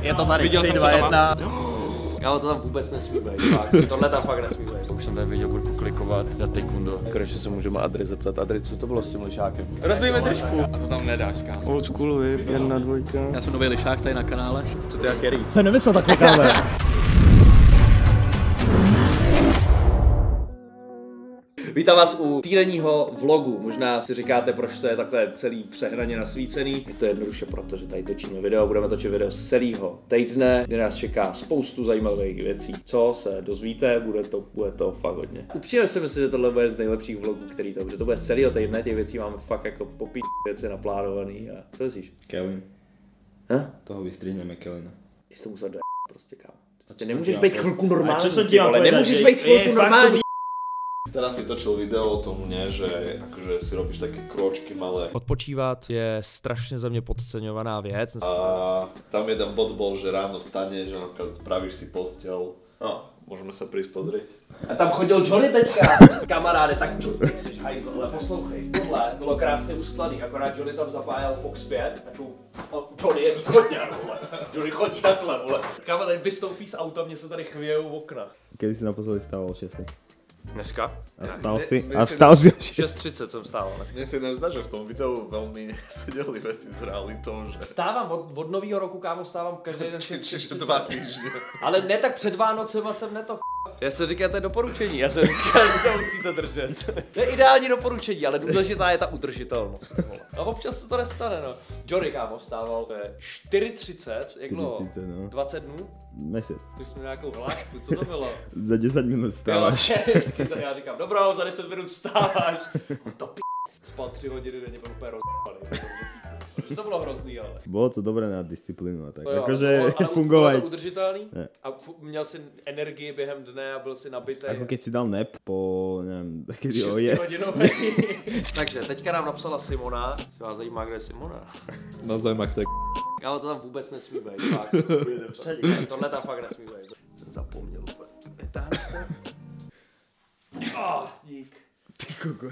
Je to tady, viděl 3, jsem, 2, co tam 1. Kámo, to tam vůbec nesmí být, fakt. Tohle tam fakt nesmí být. Už jsem tady viděl, budu klikovat na taekwondo. Konečně se můžeme Adry zeptat. Adry, co to bylo s tím lišákem? Rozbijme trošku. A to tam nedáš, kámo. Old school whip, 1, 2. Já jsem nový lišák tady na kanále. Co ty a Kerry? Jsem nemyslel takhle, kámo. Vítám vás u týdenního vlogu. Možná si říkáte, proč to je takhle celý přehraně nasvícený. Je to jednoduše proto, že tady točíme video. Budeme točit video z celého týdne, kde nás čeká spoustu zajímavých věcí. Co se dozvíte, bude to fakt hodně. Upřímně si myslím, že tohle bude z nejlepších vlogů, který to, že to bude z celého týdne. Těch věcí máme fakt jako popít věci naplánovaný. A co myslíš? Kevin. Hm? Toho vystříhneme Kelina. Ty jsi to musel prostě, kámo. Prostě nemůžeš být chvilku normální. A čo som ti mal ale povedať, nemůžeš že být chvilku je normální. Teraz si točil video o tom, ne, že akože si robíš také krôčky malé. Odpočívat je strašně za mě podceňovaná věc. A tam jeden bod bol, že ráno staneš, že napríklad spravíš si postel. No, môžeme sa prísť pozrieť. A tam chodil Johnny teďka, kamaráde, tak ty jsi hajzl, ale poslouchej, tohle bylo krásně ustlaný, akorát Johnny tam zapájel Fox 5 a Johnny je východňar, vole. Johnny chodí takhle, vole. Kámo, tady vystoupí z auta, mě se tady chvějou v okna. Kedy si naposledy stával 6? Dneska? A vstal si 6:30 jsem stával dneska. Mne sa ináč zdá, že v tom videu veľmi sedeli veci s realitou, že... Stávám od nového roku, kámo, stávám každý den 6:30. 2 týždně. Ale ne tak před Vánocema jsem neto. Já jsem říkal, to je doporučení, já jsem říkal, že se musíte držet. To je ideální doporučení, ale důležitá je ta udržitelnost. A občas se to nestane, no. Johnny, kámo, stával, to je 4:30, jak dlouho? 40, no. 20 dnů? Měsíc. Ty jsi měl nějakou hlášku, co to bylo? Za 10 minut vstáváš. Jo, já říkám, dobro, za 10 minut vstáváš. To spal 3 hodiny, denně byl úplně rozpaný. To bylo hrozný, ale. Bylo to dobré na disciplínu a tak. No jo, Jakože fungovalo fungovať. to udržitelný? Ne. A měl jsi energii během dne a byl si nabitý? Ako keď si dal nap po, nevím, kedy 6 je. hodinový. Takže teďka nám napsala Simona. Se vás zajímá, kde je Simona? Navzájem, ak to je Kámo, to tam vůbec nesmí být, fakt. Tohle tam fakt nesmí být. Jsem zapomněl úplně. Vytáhneš to? Dík. Ty kokos.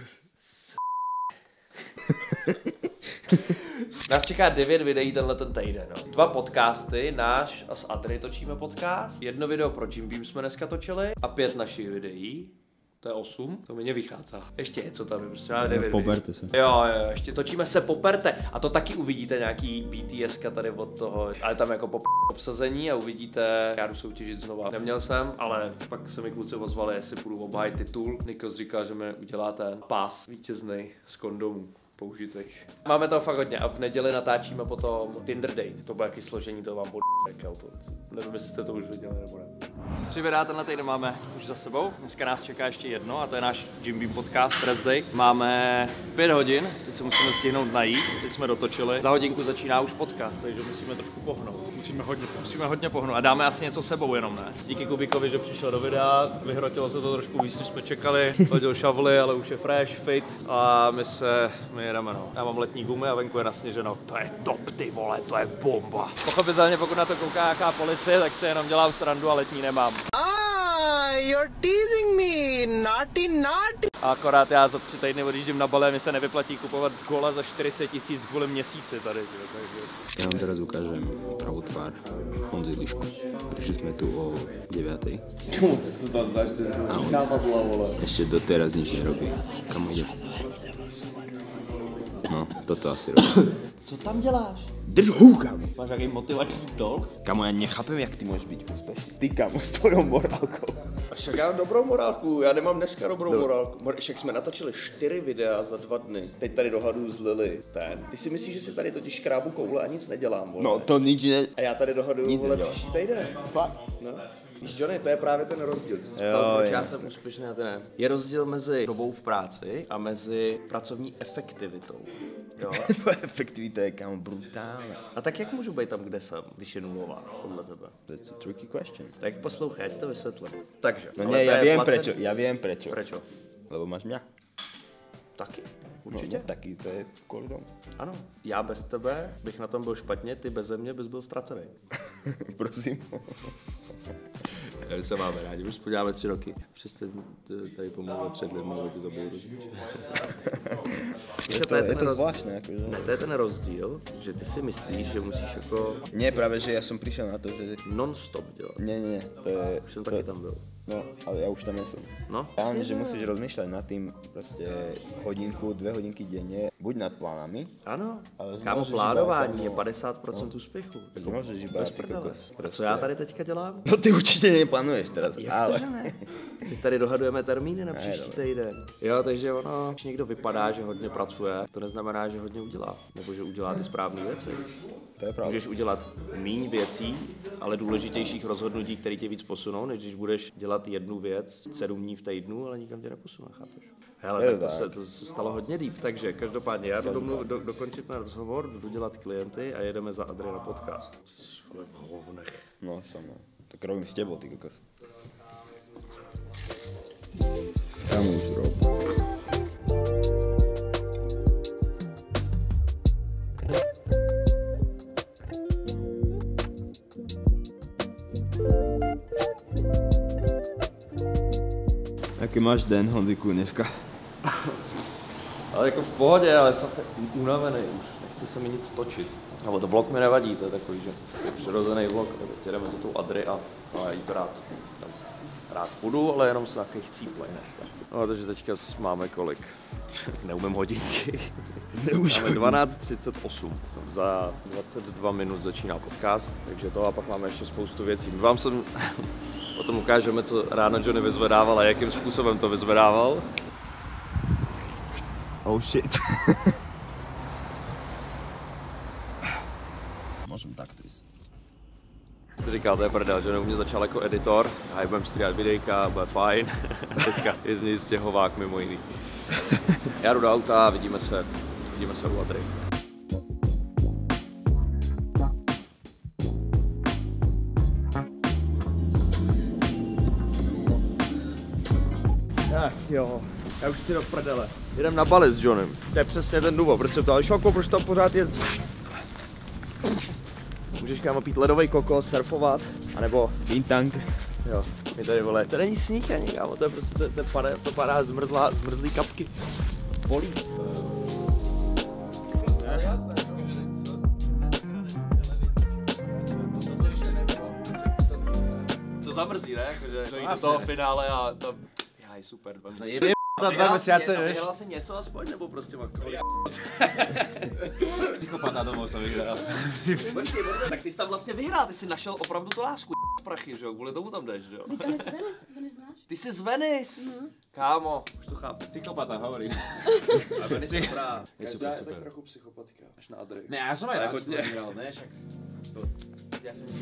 Nás čeká 9 videí tenhle ten týden. No. 2 podcasty, náš a s Adry točíme podcast. 1 video pro Jim Beam jsme dneska točili a 5 našich videí. To je 8, to mi nevychází. Ještě je, co tam je, prostě máme 9 Poperte se. Jo, ještě točíme se Poperte a to taky uvidíte nějaký BTS tady od toho, ale tam jako obsazení a uvidíte, já jdu soutěžit znova. Neměl jsem, ale pak se mi kluci ozvali, jestli půjdu obhájit titul. Nikos říkal, že mi udělá ten pás vítězný z kondomů použitých. Máme toho fakt hodně a v neděli natáčíme potom Tinder date. To bude jaký složení, to vám bude nevím, jestli jste to už viděli nebo ne. 3 videa tenhle týden máme už za sebou. Dneska nás čeká ještě jedno a to je náš Jim Beam podcast Rest Day. Máme 5 hodin, teď se musíme stihnout najíst, teď jsme dotočili. Za hodinku začíná už podcast, takže musíme trošku pohnout. Musíme hodně pohnout a dáme asi něco sebou jenom, ne? Díky Kubíkovi, že přišel do videa, vyhrotilo se to trošku víc, než jsme čekali. Hodil šavly, ale už je fresh, fit a my jedeme, no. Já mám letní gumy a venku je nasněženo. To je top, ty vole, to je bomba. Pochopitelně, pokud na to kouká nějaká policie, tak se jenom dělám srandu a letní nemám. You're teasing me, naughty. A akorát já za 3 týdny odjíždím na Bali a mi se nevyplatí kupovat kola za 40 000 kvůli měsíci tady. Takže... Ja vám teraz ukážem pravú tvár Honzy Lišku. Prišli sme tu o 9. A on ešte doteraz nič nerobí. Kam ide? No, toto asi robí. Co tam děláš? Drž hů, kámo. Máš nějaký motivační talk? Kámo, já nechápem, jak ty můžeš být úspěšný. Ty, kámo, s tvojou morálkou. Však já mám dobrou morálku, já nemám dneska dobrou morálku. Však jsme natočili 4 videa za 2 dny. Teď tady dohaduju z Lily ten. Ty si myslíš, že si tady totiž škrábu koule a nic nedělám, vole. No, to nič ne... A já tady dohaduju, Nic vole, neděláš. příští týden. Fakt? No. Víš, Johnny, to je právě ten rozdíl. Co jsi Jo, ptal, proč já jasně. jsem úspěšný a ty ne. Je rozdíl mezi dobou v práci a mezi pracovní efektivitou. Jo? Tvoje efektivita je, kámo, brutálna. A tak jak můžu být tam, kde jsem, když je nulová, podle tebe? That's a tricky question. Tak poslouchej, já ti to vysvětlím. Takže. No ale nie, to ja je viem placený. prečo, ja viem prečo. Prečo? Lebo máš mňa. Taky. No, Určitě. taky, to je kvôli tomu. Ano, já bez tebe bych na tom byl špatně, ty beze mě bys byl ztracený. Prosím. My se máme rádi, už podíváme 3 roky. Přestaň tady pomalu před lidmi, to bylo rozumíš. Je to zvláštne, akože. Ne, to je ten rozdíl, že ty si myslíš, že musíš jako Nie, práve, že ja som prišiel na to, že... non-stop dělat. Nie, to je... Už jsem taky tam byl. No, ale ja už tam nie som. No? Reálne, že musíš rozmýšľať nad tým proste hodinku, 2 hodinky denne, buď nad plánami. Ano, Ale kámo, můžeš plánování je iba 50% úspěchu. Tak nemôžeš iba Bez ty prdele. kokos. A co já tady teďka dělám? No ty určite neplánuješ teraz, Jak ale... to, že ne? Teď tady dohadujeme termíny na příští týden. Jo, takže ono, když někdo vypadá, že hodně pracuje, to neznamená, že hodně udělá. Nebo že udělá ty správné věci. To je pravda. Můžeš udělat míň věcí, ale důležitějších rozhodnutí, které tě víc posunou, než když budeš dělat jednu věc 7 dní v týdnu, ale nikam tě neposune, chápeš? Hele, tak to se stalo hodně deep, takže každopádně já jdu dokončit ten rozhovor, jdu dělat klienty a jedeme za Adry na podcast. Vole, v hovnech. No, samo. Tak robím s tebou, ty kokos. Ja môžu robiť. Aký máš den, Honziku, dneska? Ale jako v pohodě, ale jsem unavený už, nechce se mi nic točit. Ale to vlog mi nevadí, to je takový, že přirozený vlog, teď jedeme do tou Adry a jít rád půjdu, ale jenom se takových cíplej dneska. No, takže teďka máme kolik? Neumím hodinky. Máme 12:38. Za 22 minut začíná podcast, takže to a pak máme ještě spoustu věcí. Vám jsem potom ukážeme, co ráno Johnny vyzvedával a jakým způsobem to vyzvedával. Oh shit. Môžem takto ísť. Říkal, to je prdel, že u mě začal jako editor, a budeme stříhat videjka, bude fajn. Teďka je z něj stěhovák mimo jiný. Já jdu do auta a vidíme se u Adry. Ach jo, já už chci do prdele. Jedem na Bali s Johnem. To je přesně ten důvod, proč jsem to ale šoko, proč tam pořád jezdíš. Můžeš kámo pít ledový kokos, surfovat, anebo Bintang. jo, my tady vole, to není sníh ani kámo, to je prostě, to padá zmrzlý kapky. Bolí. To zamrzí, ne? Jakože dojít do toho finále a tam, jaj, super. Za 2 mesiace, vieš? Vyhrál si něco aspoň, nebo prostě makro? Psychopata domov som vyhral. Počkej, tak ty jsi tam vlastně vyhrál, ty jsi našel opravdu tu lásku, prachy, že jo, kvůli tomu tam jdeš, že jo? Tam je z Venice, Venice znáš? Ty jsi z Venice, kámo, už to chápu. Psychopata, hovorím. A Venice je dobrá. Je Každá super, je super. tak trochu psychopatka, až na Adry. Ne, ja som aj rád, že hodně. to vyhral, ne, však... Já jsem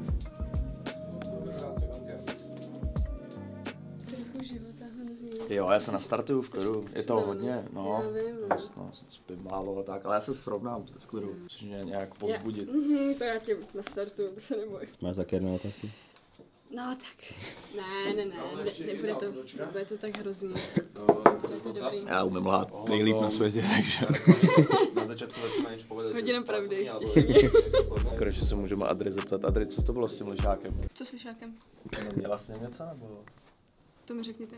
Trochu života hrozně. Jo, já se nastartuju v klidu, je to hodně, no, Já vím, no, spím málo a tak, ale já se srovnám v klidu, což mě nějak povzbudit. To já tě nastartuju, to se neboj. Máš zakerné otázky? No tak, ne, nebude to tak hrozný. Je to dobrý. Já umím lhát nejlíp na světě, takže. Na začátku začínáš povedať. Hodina pravdy, těší mě. Konečně se můžeme Adry zeptat. Adry, co to bylo s tím lišákem? Co s lišákem? Měla jsi něco nebo? To mi řekni ty.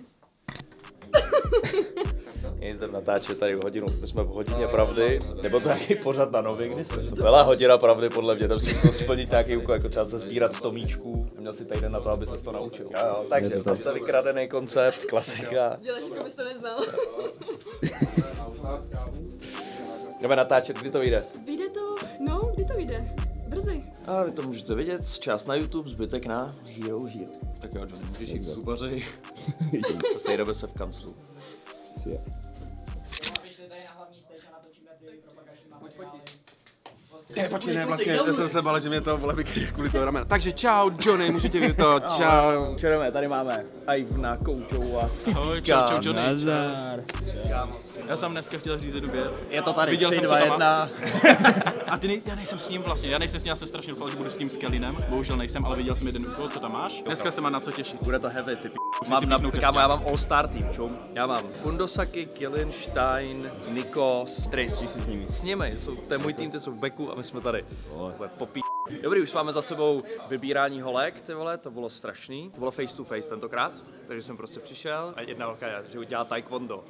Jdem natáčet tady hodinu, my jsme v hodině pravdy, nebo to nějaký pořad na Nově, kdy se to byla hodina pravdy podle mě, tam si musel splnit nějaký úkol, jako třeba se sbírat 100 míčků, měl si týden na to, aby se to naučil. Jo, takže zase vykradený koncept, klasika. Děláš, jako bys to neznal. Jdeme natáčet, kdy to vyjde? Vyjde to, no, kdy to vyjde? Brzy. A vy to můžete vidět, část na YouTube, zbytek na Hero. Tak jo, Johnny, můžeš jít k zubaři a sejdeme se v kanclu. Počkej, ne, vlastně, já jsem se bál, že mě to vole vykryje kvůli toho ramena. Takže čau, Johnny, můžete vidět to, čau. Čereme, tady máme Ivna, Koučou a Ahoj, Sipka. čau, Johnny. Nazdar. Já jsem dneska chtěl říct jednu věc. Je to tady, Viděl 3, jsem, 2, co tam 1. A já nejsem s ním vlastně, já nejsem s ním, já se strašně doufal, že budu s tím Skellinem. Bohužel nejsem, ale viděl jsem jeden úkol, co tam máš. Dneska se má na co těšit. Bude to heavy, ty Já mám All-Star tým, čum. Já mám Kundosaki, Killenstein, Nikos, Tracy s nimi. To je můj tým, ty jsou v backu a my jsme tady. Dobrý, už máme za sebou vybírání holek, ty vole, to bylo strašný. To bylo face to face tentokrát, takže jsem prostě přišel a jedna holka, že udělá taekwondo.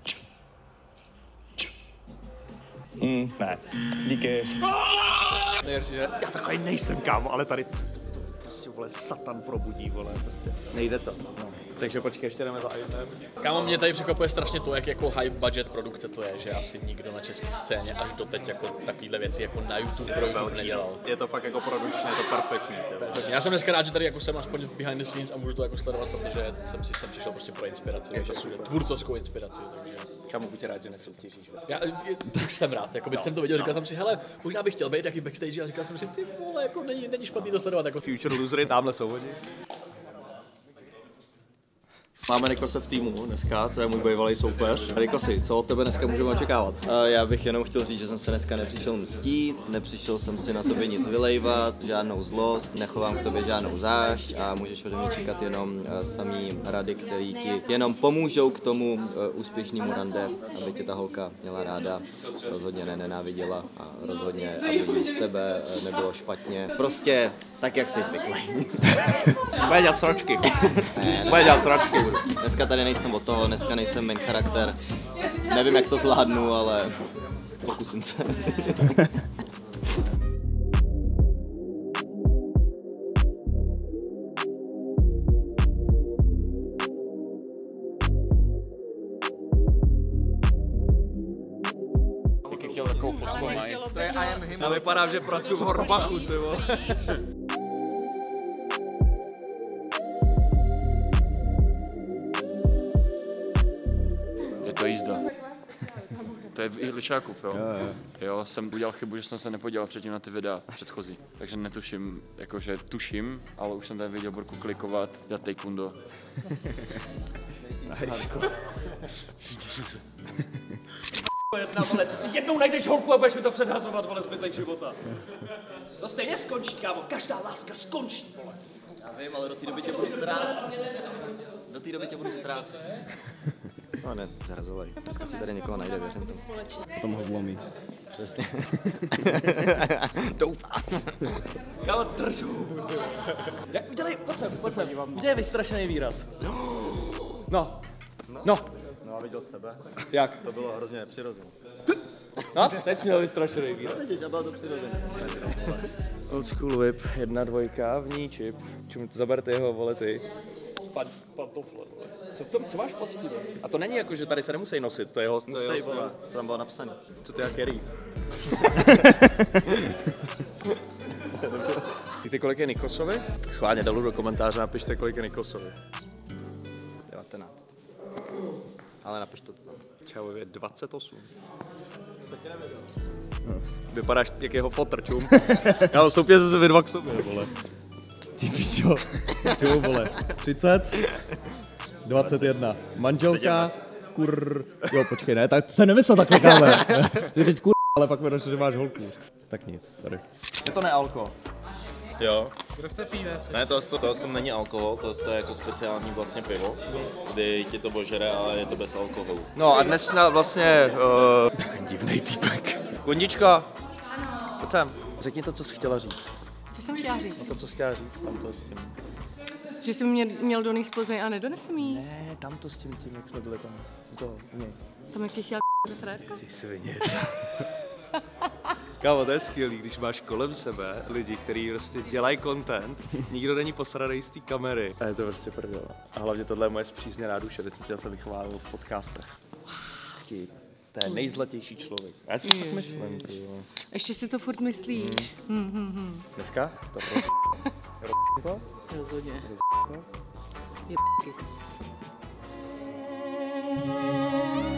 Ne, díky. Já takový nejsem, kámo, ale tady to prostě, vole, satan probudí, vole, prostě. Nejde to. No. Takže počkej, ještě jdeme za item. Kámo, mě tady překvapuje strašně to, jak jako high budget produkce to je, že asi nikdo na české scéně až doteď jako takovýhle věci jako na YouTube pro YouTube nedělal. Je to fakt jako produkčně, je to perfektní. Já jsem dneska rád, že tady jako jsem aspoň behind the scenes a můžu to jako sledovat, protože jsem si sem přišel prostě pro inspiraci, tvůrcovskou inspiraci, takže. Kámo, buď rád, že nesoutěžíš. Já už jsem rád, jako když jsem to viděl, říkal jsem si, hele, možná bych chtěl být taky backstage a říkal jsem si, ty vole, jako není špatný to sledovat jako Future losery, tamhle jsou hodně. Máme Nikose v týmu dneska, to je můj bývalý soupeř. Nikosi, co od tebe dneska můžeme očekávat? Já bych jenom chtěl říct, že jsem se dneska nepřišel mstít, nepřišel jsem si na tobě nic vylejvat, žádnou zlost, nechovám k tobě žádnou zášť a můžeš ode mě čekat jenom samý rady, které ti jenom pomůžou k tomu úspěšnému rande, aby tě ta holka měla ráda, rozhodně nenáviděla a rozhodně, aby z tebe nebylo špatně. Prostě tak, jak jsi zvyklý. Bude dělat sračky. Bude dělat sračky. Dneska tady nejsem od toho, dneska nejsem main charakter. Nevím, jak to zvládnu, ale pokusím se. Jaký chtěl takovou fotku mají. To je I am him. Já vypadám, že pracuji v Horbachu, ty vole. To je jízda. To je v Lišákův, jo? Jo, jsem udělal chybu, že jsem se nepodíval předtím na ty videa předchozí. Takže netuším, jakože tuším, ale už jsem tady viděl Borku klikovat, dělat taekwondo. Jedna, vole, ty si jednou najdeš holku a budeš mi to předhazovat, vole, zbytek života. To stejně skončí, kámo, každá láska skončí, vole. Já vím, ale do té doby tě budu srát. Do té doby tě budu srát. No ne, zrazovej. Dneska si tady někoho najde, věřím tomu. Tomu ho zlomí. Přesně. Doufám. Já držu. Udělej, pojď sem. Udělej vystrašený výraz. No. No a viděl sebe. Jak? To bylo hrozně nepřirozené. No, teď jsi měl vystrašený výraz. Vidíš, a bylo to přirozené. Old school whip, 1, 2, vní čip. Čemu to zaberte jeho, vole, ty. Pantofle, vole. Co máš pod tím? A to není jako, že tady se nemusí nosit, to je jeho... Musí, vole, to tam bylo napsané. Co ty jak Kerry? Víte, kolik je Nikosovi? Schválně dolů do komentáře napište, kolik je Nikosovi. 19. Ale napiš to tam. Čau, je 28. Vypadáš jak jeho fotr, čum. Já stoupně se vy dva k sobě, vole. Ty pičo, čemu, vole, 30, 21, manželka, jo, počkej, ne, tak se nemyslel takhle, káme. Ty teď ale pak mi došlo, že máš holku. Tak nic, sorry. Je to nealko. Jo. Kdo chce píve? Ne, to jsem není alkohol, to je jako speciální vlastně pivo, kdy ti to božere, ale je to bez alkoholu. No a dnes vlastně divnej týpek. Kondička. Pojď sem, řekni to, co jsi chtěla říct. Co jsem chtěla říct? No to, co jsi chtěla říct, tam to s tím. Že jsi mě měl donést z Plzeň a nedonesem jí? Ne, tam to s tím, jak jsme byli tam. To, ne. Tam jaký chtěl frérka? Ty svině. Kámo, to je skvělý, když máš kolem sebe lidi, kteří prostě dělají content, nikdo není posranej z té kamery. A je to prostě prdel. A hlavně tohle je moje spřízněná duše, vždycky chtěl jsem vychválit v podcastech. Vždycky, to je nejzlatější člověk. Já si to tak myslím, ty jo. Ještě si to furt myslíš? Dneska? To prostě. To? Rozhodně. To? Je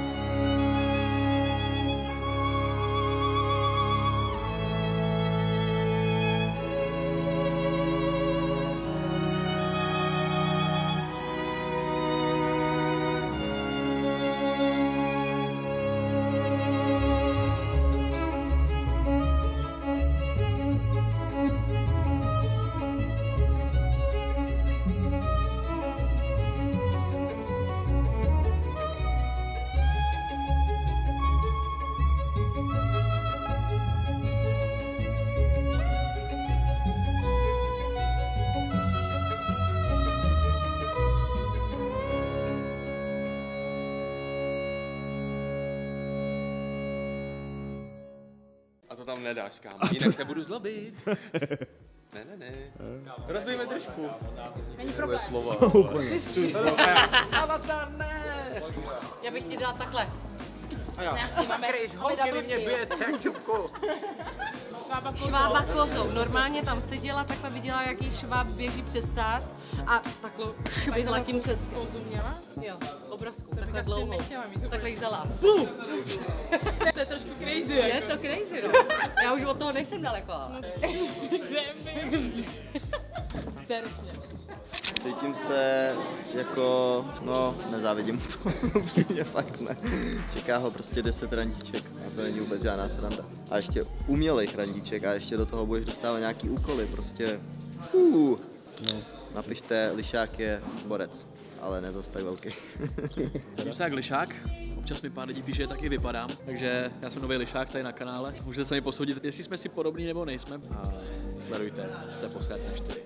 tam nedáš, kámo, jinak se budu zlobit. Ne. Rozbijeme trošku. Není problém. Slova. Avatar, ne! Já bych ti dala takhle. A jo, kryš, holky, vy mě bijete, jak čupku. Švába kozou. Normálně tam seděla, takhle viděla, jaký šváb běží přes tác a takhle běhla tím ceckem. Jo, obrazku, takhle dlouhou. Takhle jí vzala. Bum! To je trošku crazy. Je to crazy, no. Já už od toho nejsem daleko. Cítím se jako, no, nezávidím to, upřímně fakt ne. Čeká ho prostě 10 randíček a to není vůbec žádná sranda. A ještě umělejch randíček a ještě do toho budeš dostávat nějaký úkoly, prostě no. Napište, lišák je borec, ale ne zas tak velký. Jsem se jak lišák, občas mi pár lidí píše, že taky vypadám, takže já jsem nový lišák tady na kanále. Můžete se mi posoudit, jestli jsme si podobní nebo nejsme. A sledujte se posled na 4.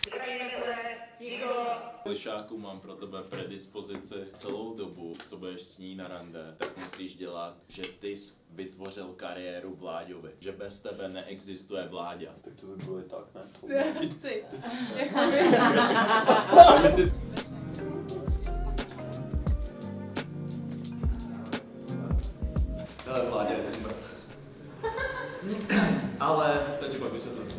Lišáku, mám pro tebe predispozici celou dobu, co budeš s ní na rande, tak musíš dělat, že ty jsi vytvořil kariéru Vláďovi, že bez tebe neexistuje Vláďa. Tak to by bylo i tak, ne? Ale Vláďa je smrt. Ale teď pak vysvětlím.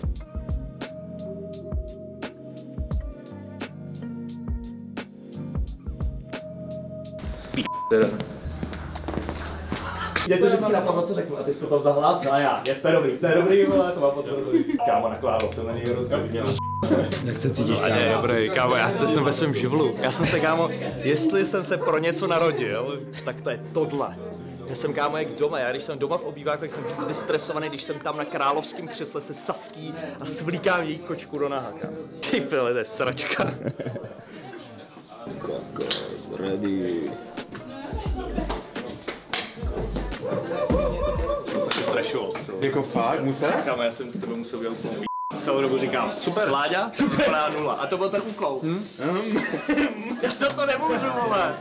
Mě to vždycky napadlo, co řeknu, a ty jsi to tam zahlásil a já, to je dobrý, vole, to mám potvrzuji. Kámo, nakládal jsem na něj rozhodně. Jak se cítíš, kámo? Ne, dobrý, kámo, já jsem ve svém živlu. Já jsem se, kámo, jestli jsem se pro něco narodil, tak to je tohle. Já jsem, kámo, jak doma, já když jsem doma v obýváku, tak jsem víc vystresovaný, když jsem tam na královském křesle se saský a svlíkám její kočku do naha, kámo. Ty pile, to je sračka. Kokos, ready. Jako fakt, musel? Kámo, já jsem s tebe musel udělat celou dobu říkám, super, Láďa, super, 0. A to byl ten úkol. Já za to nemůžu, vole.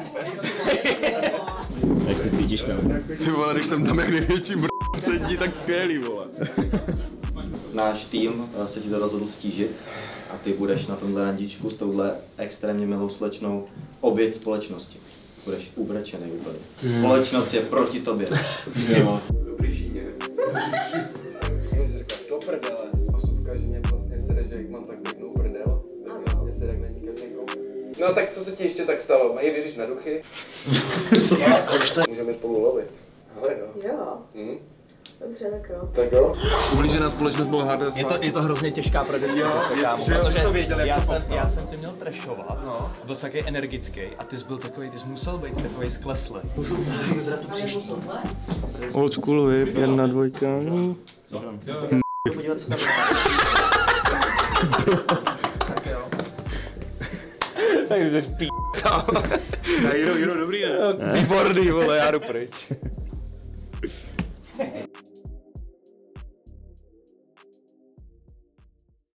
Jak se cítíš, nebo? Ty vole, když jsem tam jak největší přední, tak skvělý, vole. Náš tým se ti to rozhodl stížit a ty budeš na tomhle randíčku s touhle extrémně milou slečnou oběť společnosti. Budeš ubrečený úplně. Společnost je proti tobě. Jo. Dobrý žíně. Můžu říkat do prdele. Osudka, že mě vlastně sere, že jak mám tak pěknou prdel, tak mě vlastně sere, jak není každý někomu. No tak co se ti ještě tak stalo? Mají věříš na duchy? Můžeme spolu lovit. Ale jo. Jo. Dobře, tak jo. Tak jo. Ublížená společnost byla hardest. Je to hrozně těžká predispozice, kámo, protože já jsem tě měl trashovat, byl jsi takový energický a ty jsi byl takový, ty jsi musel být takový skleslý. Můžu vybrat tu příští? Old school whip, 1-2. Podívat se tam. Tak jo. Tak jsi pí***, kámo. Jdu, dobrý, ne? Výborný, vole, já jdu pryč.